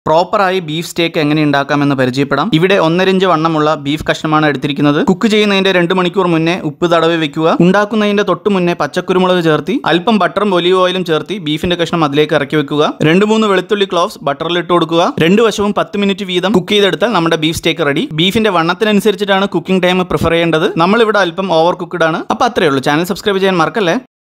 പ്രോപ്പറായി beef സ്റ്റേക്ക് എങ്ങനെ ഉണ്ടാക്കാമെന്ന് പരിചയപ്പെടാം. ഇവിടെ 1.5 ഇഞ്ച് വണ്ണമുള്ള ബീഫ് കഷ്ണമാണ് എടുത്തിരിക്കുന്നത്. കുക്ക് ചെയ്യുന്നതിന്റെ 2 മണിക്കൂർ മുന്നേ ഉപ്പ് തടവി വെക്കുക. ഉണ്ടാക്കുന്നതിന്റെ തൊട്ട് മുന്നേ പച്ചക്കുരുമുളക് ചേർത്തി അല്പം ബട്ടറും ഒലീവ് ഓയിലും ചേർത്തി ബീഫിന്റെ കഷ്ണം അതിലേക്ക് ഇറക്കി വെക്കുക. 2-3 വെളുത്തുള്ളി ക്ലോവ്സ് ബട്ടറിൽ ഇട്ട് കൊടുക്കുക. 2 വശവും 10 മിനിറ്റ് വീതം കുക്ക് ചെയ്തെടുത്താൽ നമ്മുടെ ബീഫ് സ്റ്റേക്ക് റെഡി. ബീഫിന്റെ വണ്ണത്തിനനുസരിച്ചിട്ടാണ് കുക്കിംഗ് ടൈം പ്രിഫർ ചെയ്യേണ്ടത്. നമ്മളിവിടെ അല്പം ഓവർ കുക്ക്ഡ് ആണ്. അപ്പോൾ അത്രയേ ഉള്ളൂ. ചാനൽ സബ്സ്ക്രൈബ് ചെയ്യാൻ മറക്കല്ലേ.